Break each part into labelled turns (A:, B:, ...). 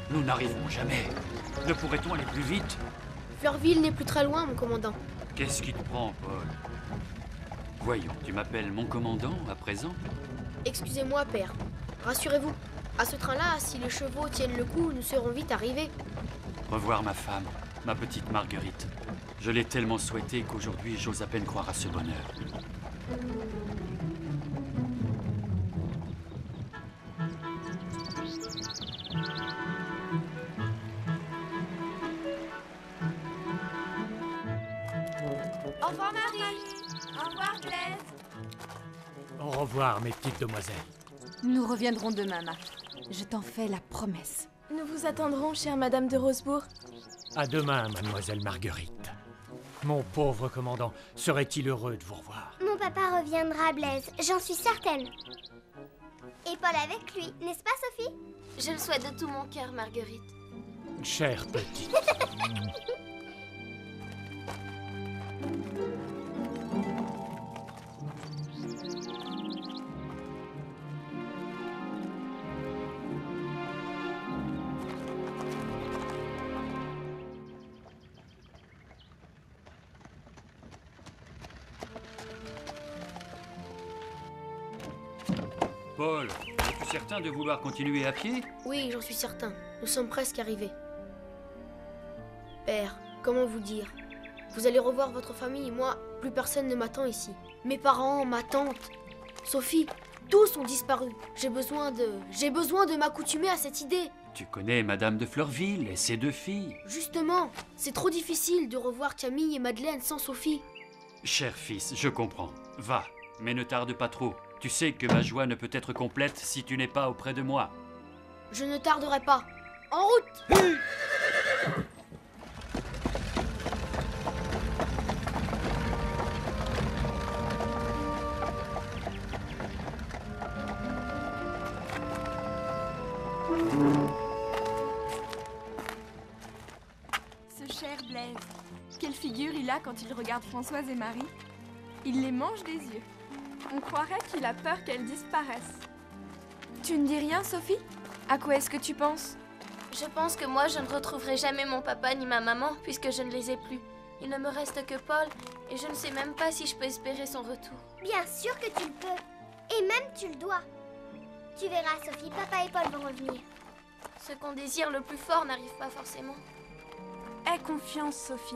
A: Nous n'arriverons jamais. Ne pourrait-on aller plus vite?
B: Fleurville n'est plus très loin, mon commandant.
A: Qu'est-ce qui te prend, Paul? Voyons, tu m'appelles mon commandant à présent?
B: Excusez-moi, père. Rassurez-vous, à ce train-là, si les chevaux tiennent le coup, nous serons vite arrivés.
A: Revoir ma femme, ma petite Marguerite. Je l'ai tellement souhaité qu'aujourd'hui, j'ose à peine croire à ce bonheur.
C: Au revoir Marie. Au revoir Blaise.
D: Au revoir, mes petites demoiselles.
C: Nous reviendrons demain, Marie. Je t'en fais la promesse.
E: Nous vous attendrons, chère Madame de Rosebourg.
D: À demain, mademoiselle Marguerite. Mon pauvre commandant, serait-il heureux de vous revoir?
F: Mon papa reviendra, Blaise, j'en suis certaine. Et Paul avec lui, n'est-ce pas, Sophie?
G: Je le souhaite de tout mon cœur, Marguerite.
D: Chère petite.
A: Paul, es-tu certain de vouloir continuer à pied?
B: Oui, j'en suis certain. Nous sommes presque arrivés. Père, comment vous dire? Vous allez revoir votre famille, moi, plus personne ne m'attend ici. Mes parents, ma tante, Sophie, tous ont disparu. J'ai besoin de m'accoutumer à cette idée.
A: Tu connais Madame de Fleurville et ses 2 filles.
B: Justement, c'est trop difficile de revoir Camille et Madeleine sans Sophie.
A: Cher fils, je comprends. Va, mais ne tarde pas trop. Tu sais que ma joie ne peut être complète si tu n'es pas auprès de moi.
B: Je ne tarderai pas. En route!
E: Ce cher Blaise. Quelle figure il a quand il regarde Françoise et Marie. Il les mange des yeux. On croirait qu'il a peur qu'elles disparaissent. Tu ne dis rien, Sophie? À quoi est-ce que tu penses?
G: Je pense que moi, je ne retrouverai jamais mon papa ni ma maman, puisque je ne les ai plus. Il ne me reste que Paul, et je ne sais même pas si je peux espérer son retour.
F: Bien sûr que tu le peux. Et même tu le dois. Tu verras, Sophie, papa et Paul vont revenir.
G: Ce qu'on désire le plus fort n'arrive pas forcément.
E: Aie confiance, Sophie.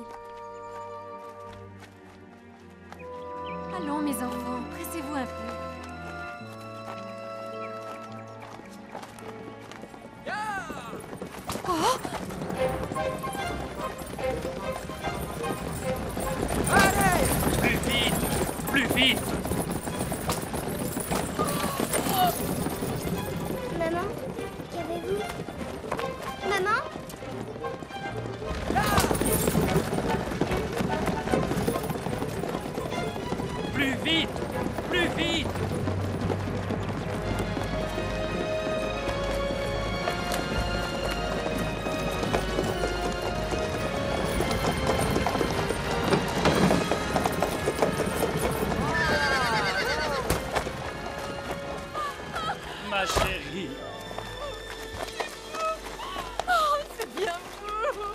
C: Allons, mes enfants, pressez-vous un peu.
A: Plus vite! Plus vite!
F: Maman, qu'avez-vous? Maman?
A: Plus vite! Plus vite! Ma chérie!
E: C'est bien vous.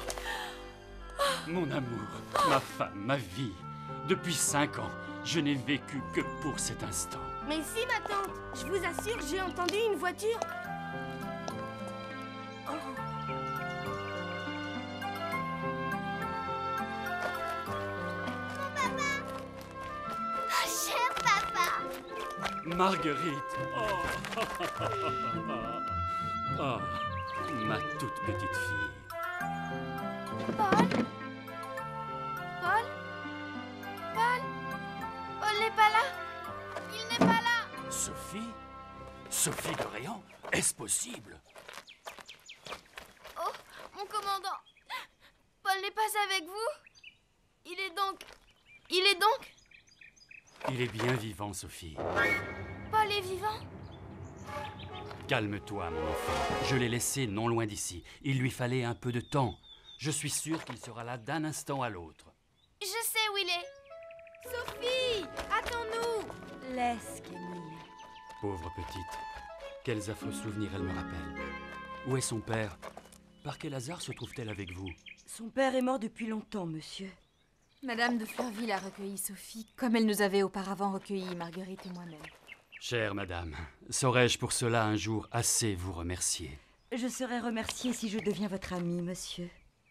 A: Mon amour, ma femme, ma vie. Depuis 5 ans, je n'ai vécu que pour cet instant.
E: Mais si, ma tante, je vous assure, j'ai entendu une voiture.
F: Oh, cher papa!
A: Marguerite! Oh, oh, ma toute petite fille.
G: Paul? Paul? Paul? Paul n'est pas là? Il n'est pas là!
A: Sophie? Sophie de Réan? Est-ce possible?
G: Oh, mon commandant! Paul n'est pas avec vous? Il est donc...
A: Il est bien vivant, Sophie.
G: Paul est vivant?
A: Calme-toi, mon enfant. Je l'ai laissé non loin d'ici. Il lui fallait un peu de temps. Je suis sûr qu'il sera là d'un instant à l'autre.
G: Je sais où il est.
E: Sophie, attends-nous.
C: Laisse Camille.
A: Pauvre petite. Quels affreux souvenirs elle me rappelle. Où est son père? par quel hasard se trouve-t-elle avec vous?
H: Son père est mort depuis longtemps, monsieur.
C: Madame de Fleurville a recueilli Sophie, comme elle nous avait auparavant recueilli Marguerite et moi-même.
A: Chère madame, saurais-je pour cela un jour assez vous remercier?
H: Je serai remerciée si je deviens votre amie, monsieur.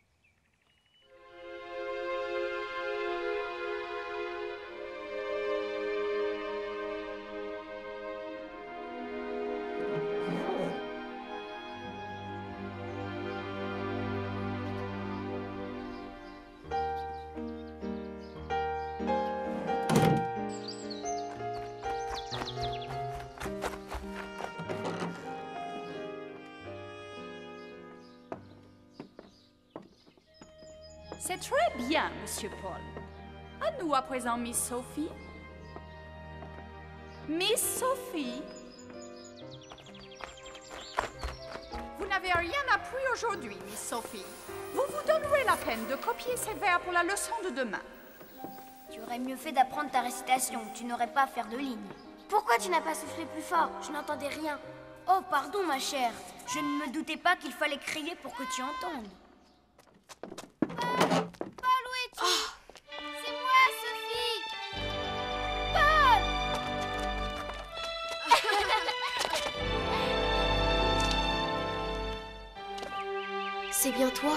I: C'est très bien, Monsieur Paul. À nous à présent, Miss Sophie. Miss Sophie. Vous n'avez rien appris aujourd'hui, Miss Sophie. Vous vous donnerez la peine de copier ces vers pour la leçon de demain.
F: Tu aurais mieux fait d'apprendre ta récitation. Tu n'aurais pas à faire de lignes. Pourquoi tu n'as pas soufflé plus fort? Je n'entendais rien. Oh, pardon, ma chère. Je ne me doutais pas qu'il fallait crier pour que tu entendes. Paul, où es-tu? C'est moi, Sophie. Paul.
B: C'est bien toi.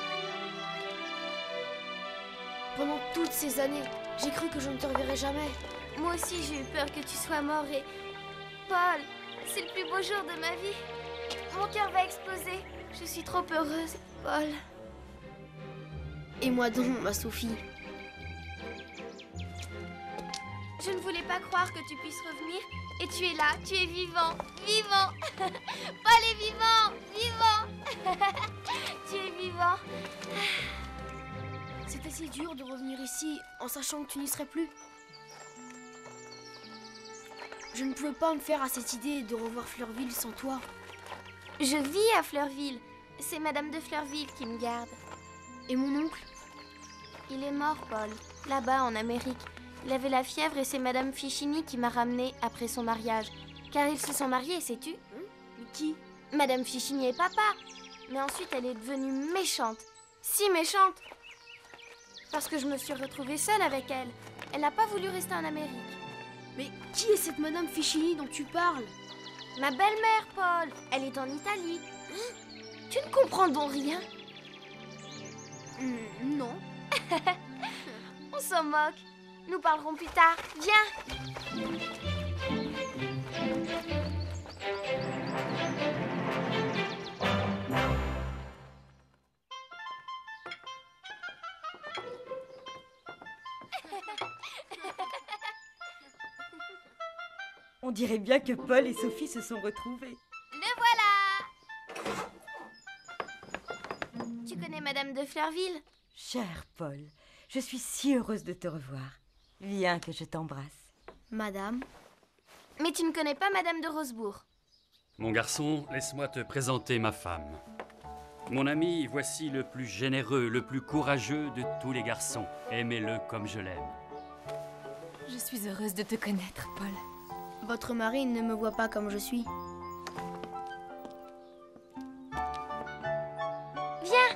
B: Pendant toutes ces années, j'ai cru que je ne te reverrais jamais.
G: Moi aussi, j'ai eu peur que tu sois mort et... Paul, c'est le plus beau jour de ma vie. Mon cœur va exploser. Je suis trop heureuse, Paul.
B: Et moi donc, ma Sophie.
G: Je ne voulais pas croire que tu puisses revenir. Et tu es là, tu es vivant, vivant. Paul est vivant, vivant. Tu es vivant.
B: C'était si dur de revenir ici en sachant que tu n'y serais plus. Je ne pouvais pas me faire à cette idée de revoir Fleurville sans toi.
G: Je vis à Fleurville. C'est Madame de Fleurville qui me garde.
B: Et mon oncle?
G: Il est mort, Paul. Là-bas, en Amérique. Il avait la fièvre et c'est Madame Fichini qui m'a ramenée après son mariage. Car ils se sont mariés, sais-tu?
B: Mais qui?
G: Madame Fichini et papa. Mais ensuite, elle est devenue méchante. Si méchante. Parce que je me suis retrouvée seule avec elle. Elle n'a pas voulu rester en Amérique.
B: Mais qui est cette Madame Fichini dont tu parles?
G: Ma belle-mère, Paul. Elle est en Italie. Tu ne comprends donc rien?
B: Non.
G: On s'en moque. Nous parlerons plus tard. Viens.
H: On dirait bien que Paul et Sophie se sont retrouvés.
G: Le voilà. Tu connais Madame de Fleurville?
H: Cher Paul, je suis si heureuse de te revoir. Viens que je t'embrasse.
B: Madame?
G: Mais tu ne connais pas Madame de Rosebourg?
A: Mon garçon, laisse-moi te présenter ma femme. Mon ami, voici le plus généreux, le plus courageux de tous les garçons. Aimez-le comme je l'aime.
C: Je suis heureuse de te connaître, Paul.
B: Votre mari ne me voit pas comme je suis.
G: Viens.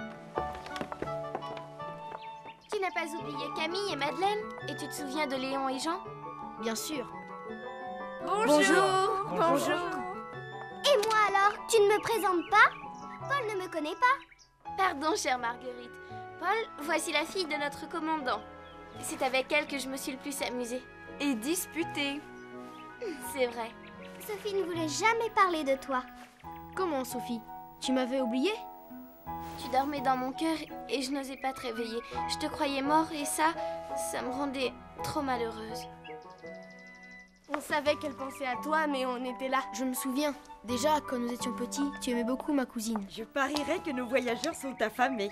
G: Tu n'as pas oublié Camille et Madeleine? Et tu te souviens de Léon et Jean?
B: Bien sûr.
G: Bonjour.
C: Bonjour.
F: Et moi alors? Tu ne me présentes pas? Paul ne me connaît pas.
G: Pardon, chère Marguerite. Paul, voici la fille de notre commandant. C'est avec elle que je me suis le plus amusée.
E: Et disputée.
G: C'est vrai.
F: Sophie ne voulait jamais parler de toi.
B: Comment, Sophie? Tu m'avais oublié?
G: Tu dormais dans mon cœur et je n'osais pas te réveiller. Je te croyais mort et ça me rendait trop malheureuse.
E: On savait qu'elle pensait à toi, mais on était là.
B: Je me souviens. Déjà, quand nous étions petits, tu aimais beaucoup ma cousine.
H: Je parierais que nos voyageurs sont affamés.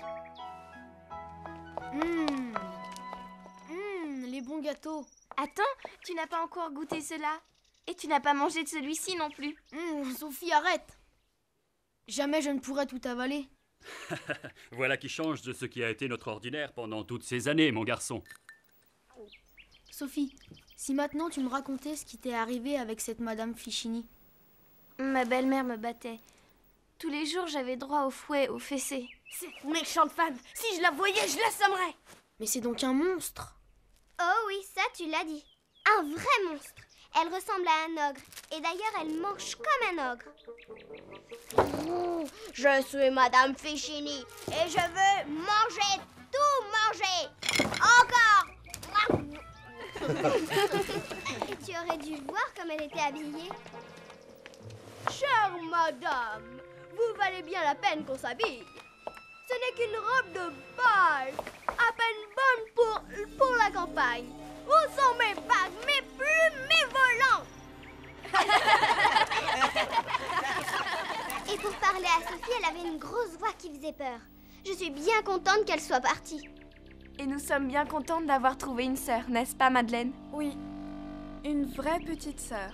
B: Les bons gâteaux.
G: Attends, tu n'as pas encore goûté cela. Et tu n'as pas mangé de celui-ci non plus.
B: Sophie, arrête. Jamais je ne pourrais tout avaler.
A: Voilà qui change de ce qui a été notre ordinaire pendant toutes ces années, mon garçon.
B: Sophie, si maintenant tu me racontais ce qui t'est arrivé avec cette Madame Fichini.
G: Ma belle-mère me battait. Tous les jours, j'avais droit au fouet, au fessé.
F: Cette méchante femme, si je la voyais, je l'assommerais.
B: Mais c'est donc un monstre.
J: Oh oui, ça tu l'as dit. Un vrai monstre. Elle ressemble à un ogre. Et d'ailleurs, elle mange comme un ogre.
F: Je suis Madame Fichini et je veux manger, tout manger. Encore.
J: Et tu aurais dû voir comme elle était habillée.
F: Chère madame, vous valez bien la peine qu'on s'habille. Ce n'est qu'une robe de bal, à peine bonne pour la campagne. Où sont mes bagues, mes plumes, mes volants?
J: Et pour parler à Sophie, elle avait une grosse voix qui faisait peur. Je suis bien contente qu'elle soit partie.
E: Et nous sommes bien contentes d'avoir trouvé une sœur, n'est-ce pas, Madeleine?
C: Oui, une vraie petite sœur.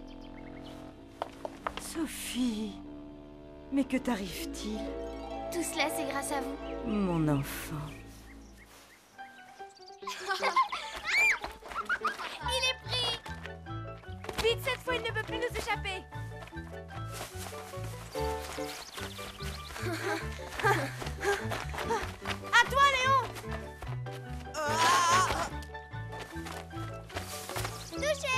H: Sophie, mais que t'arrive-t-il?
G: Tout cela, c'est grâce à vous.
H: Mon enfant.
G: Il est pris!
F: Vite, cette fois, il ne peut plus nous échapper. À toi, Léon!
J: Touché!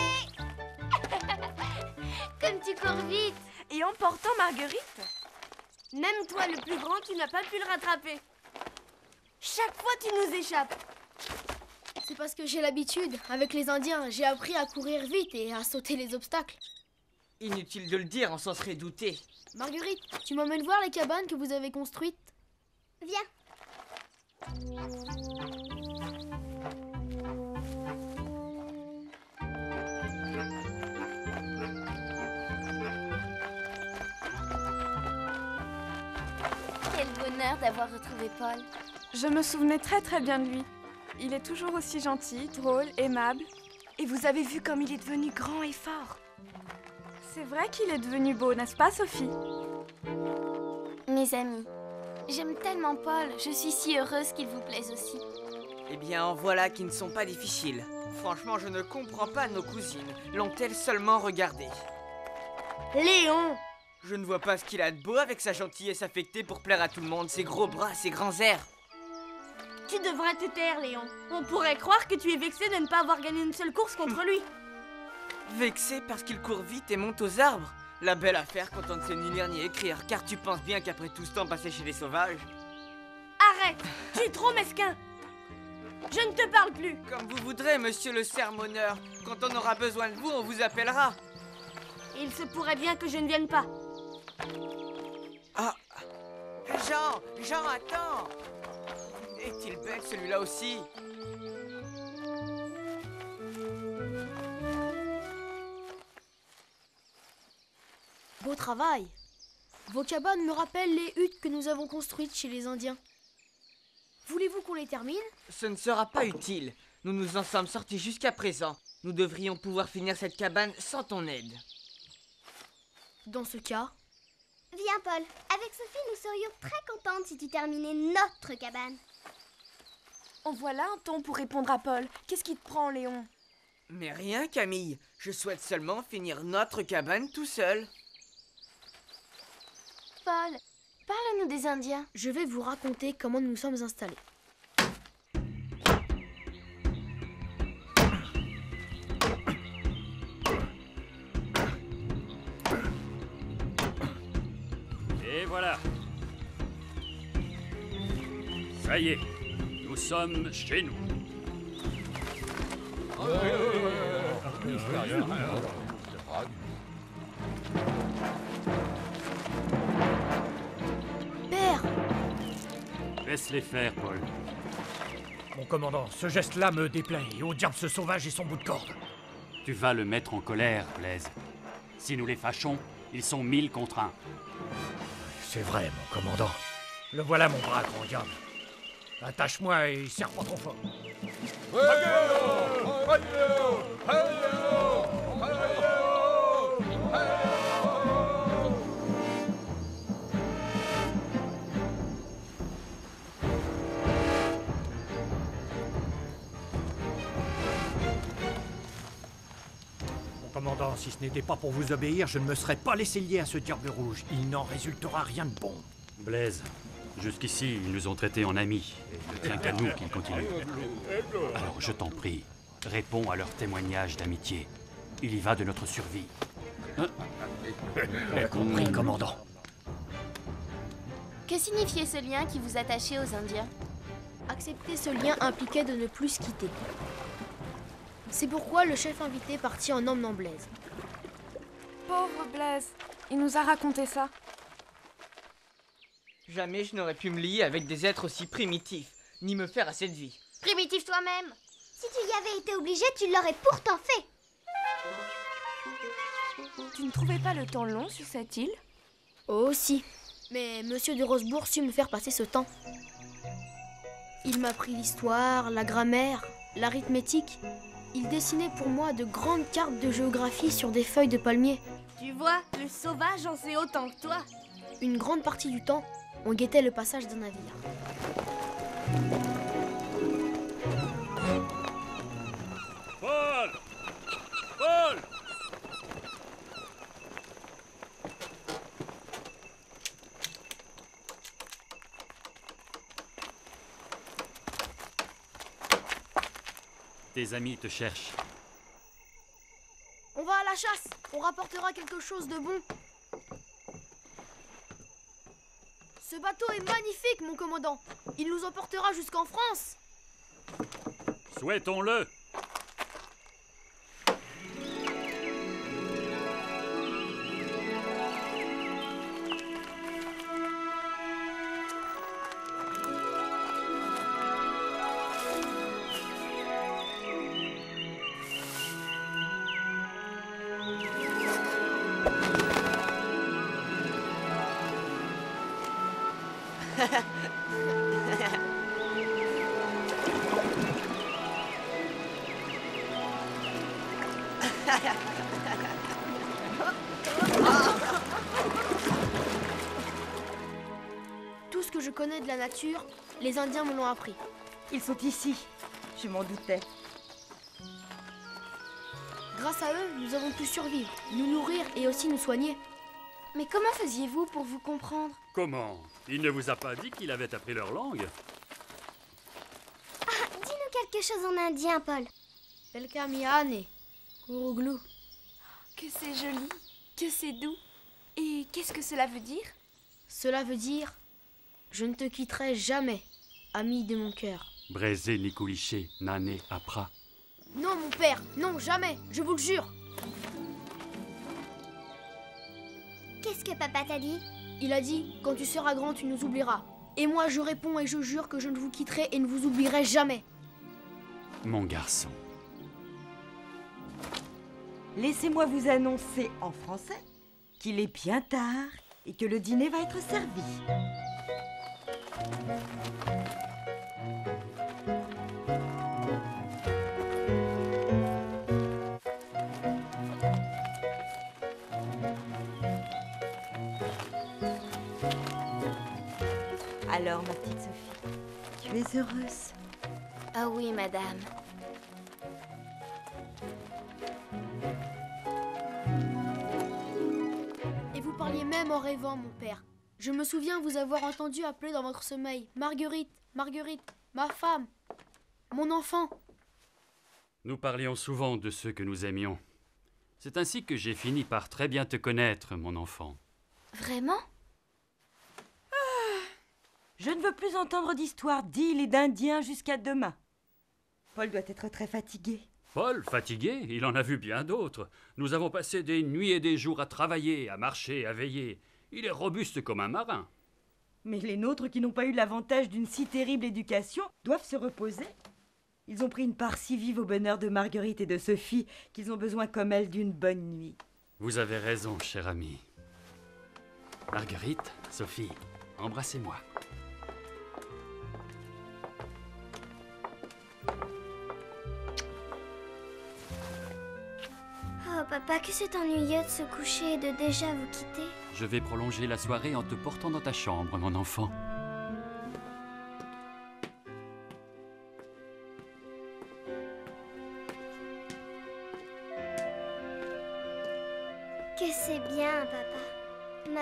G: Comme tu cours vite!
E: Et en portant Marguerite?
F: Même toi, le plus grand, tu n'as pas pu le rattraper. Chaque fois, tu nous échappes.
B: C'est parce que j'ai l'habitude. Avec les Indiens, j'ai appris à courir vite et à sauter les obstacles.
K: Inutile de le dire, on s'en serait douté.
B: Marguerite, tu m'emmènes voir les cabanes que vous avez construites?
J: Viens.
G: Quel bonheur d'avoir retrouvé Paul.
E: Je me souvenais très bien de lui. Il est toujours aussi gentil, drôle, aimable. Et vous avez vu comme il est devenu grand et fort. C'est vrai qu'il est devenu beau, n'est-ce pas, Sophie?
G: Mes amis, j'aime tellement Paul. Je suis si heureuse qu'il vous plaise aussi.
K: Eh bien, en voilà qui ne sont pas difficiles. Franchement, je ne comprends pas nos cousines. L'ont-elles seulement regardé?
F: Léon!
K: Je ne vois pas ce qu'il a de beau avec sa gentillesse affectée pour plaire à tout le monde, ses gros bras, ses grands airs.
F: Tu devrais te taire, Léon. On pourrait croire que tu es vexé de ne pas avoir gagné une seule course contre lui.
K: Vexé parce qu'il court vite et monte aux arbres? La belle affaire quand on ne sait ni lire ni écrire, car tu penses bien qu'après tout ce temps passé chez les sauvages...
F: Arrête! Tu es trop mesquin! Je ne te parle plus!
K: Comme vous voudrez, monsieur le sermonneur. Quand on aura besoin de vous, on vous appellera.
F: Il se pourrait bien que je ne vienne pas.
K: Ah! Jean, attends! Est-il belle celui-là aussi?
B: Beau travail. Vos cabanes me rappellent les huttes que nous avons construites chez les Indiens. Voulez-vous qu'on les termine?
K: Ce ne sera pas utile. Nous nous en sommes sortis jusqu'à présent. Nous devrions pouvoir finir cette cabane sans ton aide.
B: Dans ce cas...
J: Viens, Paul. Avec Sophie, nous serions très contentes si tu terminais notre cabane.
E: En voilà un ton pour répondre à Paul. Qu'est-ce qui te prend, Léon?
K: Mais rien, Camille. Je souhaite seulement finir notre cabane tout seul.
G: Paul, parle-nous des Indiens.
B: Je vais vous raconter comment nous nous sommes installés.
A: Et voilà. Ça y est, nous sommes chez nous.
B: Père!
A: Laisse-les faire, Paul.
D: Mon commandant, ce geste-là me déplaît. Et au diable ce sauvage et son bout de corde.
A: Tu vas le mettre en colère, Blaise. Si nous les fâchons, ils sont 1000 contre 1.
D: C'est vrai, mon commandant. Le voilà, mon bras, grand diable. Attache-moi et serre pas trop fort. Mon commandant, Pourtant, si ce n'était pas pour vous obéir, je ne me serais pas laissé lier à ce diable rouge. Il n'en résultera rien de bon.
A: Blaise, jusqu'ici, ils nous ont traités en amis. Et il ne tient qu'à nous qu'ils continuent. Alors, je t'en prie, réponds à leur témoignage d'amitié. Il y va de notre survie.
D: Bien compris, commandant.
G: Que signifiait ce lien qui vous attachait aux Indiens?
B: Accepter ce lien impliquait de ne plus se quitter. C'est pourquoi le chef invité partit en emmenant Blaise.
E: Pauvre Blaise, il nous a raconté ça.
K: Jamais je n'aurais pu me lier avec des êtres aussi primitifs, ni me faire à cette vie.
J: Primitif toi-même. Si tu y avais été obligé, tu l'aurais pourtant fait.
E: Tu ne trouvais pas le temps long sur cette île?
B: Oh si, mais Monsieur de Rosebourg sut me faire passer ce temps. Il m'a appris l'histoire, la grammaire, l'arithmétique. Il dessinait pour moi de grandes cartes de géographie sur des feuilles de palmier.
G: Tu vois, le sauvage en sait autant que toi.
B: Une grande partie du temps, on guettait le passage d'un navire.
A: Paul! Paul! Tes amis te cherchent.
B: On va à la chasse. On rapportera quelque chose de bon. Ce bateau est magnifique, mon commandant. Il nous emportera jusqu'en France.
A: Souhaitons-le.
B: Tout ce que je connais de la nature, les Indiens me l'ont appris.
H: Ils sont ici. Je m'en doutais.
B: Grâce à eux, nous avons pu survivre, nous nourrir et aussi nous soigner.
G: Mais comment faisiez-vous pour vous comprendre?
A: Comment? Il ne vous a pas dit qu'il avait appris leur langue?
J: Ah, dis-nous quelque chose en indien, Paul.
B: Pelkamiane, Kuruglou.
E: Que c'est joli, que c'est doux. Et qu'est-ce que cela veut dire?
B: Cela veut dire, je ne te quitterai jamais, ami de mon cœur.
A: Braisé Nikouliché, Nané Apra.
B: Non, mon père, non, jamais, je vous le jure.
J: Qu'est-ce que papa t'a dit?
B: Il a dit, quand tu seras grand, tu nous oublieras. Et moi, je réponds et je jure que je ne vous quitterai et ne vous oublierai jamais.
A: Mon garçon.
H: Laissez-moi vous annoncer en français qu'il est bien tard et que le dîner va être servi. Alors, ma petite Sophie, tu es heureuse?
G: Ah oui, madame.
B: Et vous parliez même en rêvant, mon père. Je me souviens vous avoir entendu appeler dans votre sommeil. Marguerite, Marguerite, ma femme, mon enfant.
A: Nous parlions souvent de ceux que nous aimions. C'est ainsi que j'ai fini par très bien te connaître, mon enfant.
G: Vraiment?
H: Je ne veux plus entendre d'histoires d'îles et d'Indiens jusqu'à demain. Paul doit être très fatigué.
A: Paul, fatigué, il en a vu bien d'autres. Nous avons passé des nuits et des jours à travailler, à marcher, à veiller. Il est robuste comme un marin.
H: Mais les nôtres qui n'ont pas eu l'avantage d'une si terrible éducation doivent se reposer. Ils ont pris une part si vive au bonheur de Marguerite et de Sophie qu'ils ont besoin comme elles d'une bonne nuit.
A: Vous avez raison, cher ami. Marguerite, Sophie, embrassez-moi.
J: Oh papa, que c'est ennuyeux de se coucher et de déjà vous quitter.
A: Je vais prolonger la soirée en te portant dans ta chambre, mon enfant.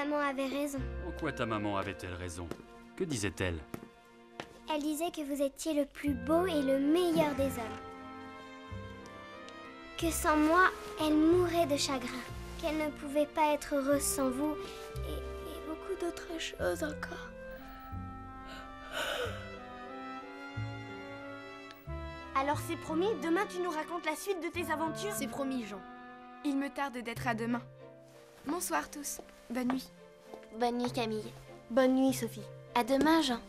J: maman avait raison.
A: En quoi ta maman avait-elle raison? Que disait-elle?
J: Elle disait que vous étiez le plus beau et le meilleur des hommes. Que sans moi, elle mourrait de chagrin. Qu'elle ne pouvait pas être heureuse sans vous. Et beaucoup d'autres choses encore.
F: Alors c'est promis, demain tu nous racontes la suite de tes aventures?
B: C'est promis, Jean.
E: Il me tarde d'être à demain. Bonsoir tous. Bonne nuit.
G: Bonne nuit, Camille.
F: Bonne nuit, Sophie.
G: À demain, Jean.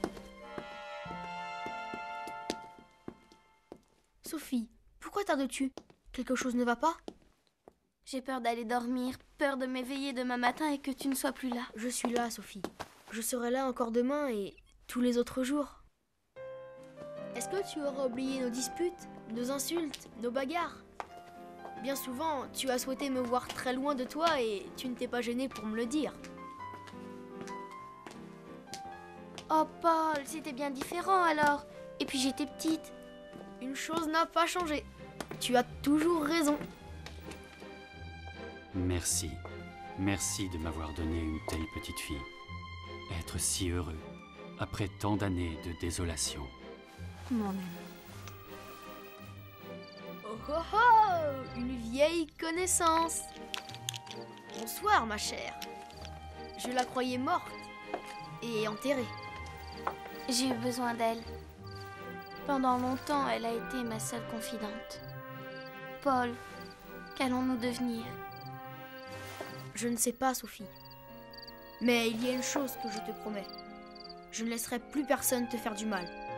B: Sophie, pourquoi tardes-tu? Quelque chose ne va pas?
G: J'ai peur d'aller dormir, peur de m'éveiller demain matin et que tu ne sois plus là.
B: Je suis là, Sophie. Je serai là encore demain et tous les autres jours. Est-ce que tu auras oublié nos disputes, nos insultes, nos bagarres? Bien souvent, tu as souhaité me voir très loin de toi et tu ne t'es pas gêné pour me le dire.
G: Oh, Paul, c'était bien différent alors. Et puis j'étais petite.
B: Une chose n'a pas changé. Tu as toujours raison.
A: Merci. Merci de m'avoir donné une telle petite fille. Être si heureux, après tant d'années de désolation.
C: Mon ami.
B: Oh oh oh! Une vieille connaissance. Bonsoir, ma chère. Je la croyais morte et enterrée.
G: J'ai eu besoin d'elle. Pendant longtemps, elle a été ma seule confidente. Paul, qu'allons-nous devenir?
B: Je ne sais pas, Sophie. Mais il y a une chose que je te promets. Je ne laisserai plus personne te faire du mal.